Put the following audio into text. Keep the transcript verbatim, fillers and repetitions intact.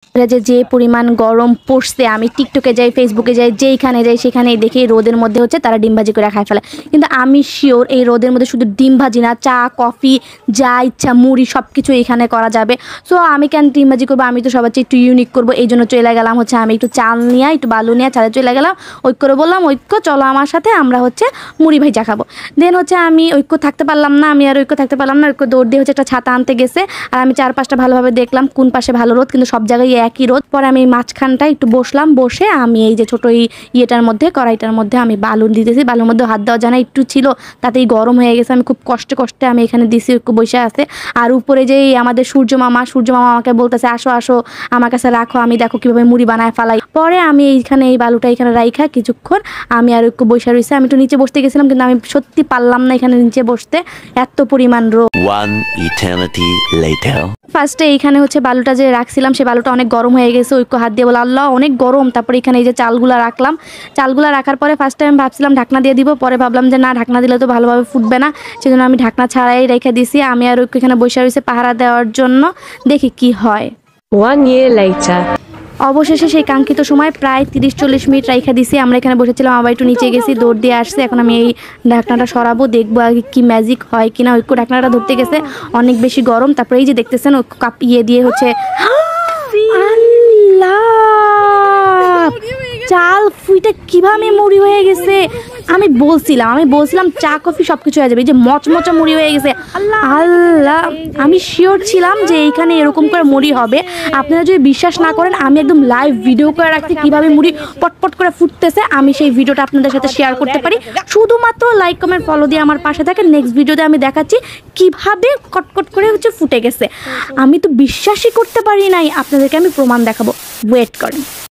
যে যে পরিমাণ গরম পড়ছে, আমি টিকটকে যাই, ফেসবুকে যাই, যেইখানে যাই সেখানেই দেখি রোদের মধ্যে হচ্ছে তারা ডিম ভাজি করে খাই ফেলে। কিন্তু আমি শিওর এই রোদের মধ্যে শুধু ডিম ভাজি না, চা কফি যা ইচ্ছা মুড়ি সব কিছু এখানে করা যাবে। সো আমি কেন ডিম ভাজি করবো, আমি তো সবার চেয়ে একটু ইউনিক করবো, এই জন্য চলে গেলাম হচ্ছে আমি একটু চাল নিয়ে একটু বালু নিয়ে চালে চলে গেলাম। ঐক্যরে বললাম ঐক্য চলো আমার সাথে, আমরা হচ্ছে মুড়ি ভাজা খাবো। দেন হচ্ছে আমি ঐক্য থাকতে পারলাম না, আমি আর ঐক্য থাকতে পারলাম না। ঐক্য দৌড় দিয়ে হচ্ছে একটা ছাতা আনতে গেছে, আর আমি চারপাশটা ভালোভাবে দেখলাম কোন পাশে ভালো রোদ, কিন্তু সব জায়গায় একই রোদ। পরে আমি মাঝখানটা একটু বসলাম, বসে আমি এই যে ছোটো এই ইয়েটার মধ্যে কড়াইটার মধ্যে আমি বালু দিতেছি। বালুর মধ্যে হাত দেওয়া জানা একটু ছিল, তাতেই গরম হয়ে গেছে। আমি খুব কষ্টে কষ্টে আমি এখানে দিছি, ঐক্য বসে আছে। আর উপরে যেই আমাদের সূর্য মামা, সূর্য মামা আমাকে বলতেছে আসো আসো আমার কাছে রাখো, আমি দেখো কীভাবে মুড়ি বানায় ফালাই। পরে আমি এইখানে এই বালুটা এখানে রাইখা কিছুক্ষণ আমি আর ঐক্য বসে রয়েছে। আমি একটু নিচে বসতে গেছিলাম, কিন্তু আমি সত্যি পারলাম না এখানে নিচে বসতে, এত পরিমাণ রোদ। ফার্স্টে এইখানে হচ্ছে বালুটা যে রাখছিলাম সে বালুটা অনেক গরম হয়ে গেছে। ঐক্য হাত দিয়ে বলে আল্লাহ অনেক গরম। তারপরে এখানে এই যে চালগুলা রাখলাম, চালগুলা রাখার পরে ফার্স্ট টাইম ভাবছিলাম ঢাকনা দিয়ে দিব, পরে ভাবলাম যে না ঢাকনা দিলে তো ভালোভাবে ফুটবে না, সেজন্য আমি ঢাকনা ছাড়াই রেখে দিছি। আমি আর ঐক্য এখানে বসে রয়েছে পাহারা দেওয়ার জন্য, দেখি কি হয়। One year later. অবশেষে সেই কাঙ্ক্ষিত সময় প্রায় তিরিশ চল্লিশ মিনিট রাইখা দিছি। আমরা এখানে বসেছিলাম, আবার একটু নিচে গেছি, দৌড় দিয়ে আসছে। এখন আমি এই ঢাকনাটা সরাবো, দেখবো আগে কি ম্যাজিক হয় কিনা। ঐক্য ঢাকনাটা ধরতে গেছে, অনেক বেশি গরম। তারপরে এই যে দেখতেছেন ও কাপ ইয়ে দিয়ে হচ্ছে চাল ফুইটা কিভাবে মুড়ি হয়ে গেছে। আমি বলছিলাম আমি বলছিলাম চা কফি সব কিছু হয়ে যাবে, এই যে মচমচা মুড়ি হয়ে গেছে। আল্লাহ, আমি শিওর ছিলাম যে এইখানে এরকম করে মুড়ি হবে। আপনারা যদি বিশ্বাস না করেন, আমি একদম লাইভ ভিডিও করে রাখছি কীভাবে মুড়ি পটপট করে ফুটতেছে। আমি সেই ভিডিওটা আপনাদের সাথে শেয়ার করতে পারি, শুধুমাত্র লাইক কমেন্ট ফলো দিয়ে আমার পাশে থাকে। নেক্সট ভিডিওতে আমি দেখাচ্ছি কিভাবে কটকট করে হচ্ছে ফুটে গেছে। আমি তো বিশ্বাসই করতে পারি নাই, আপনাদেরকে আমি প্রমাণ দেখাবো, ওয়েট করেন।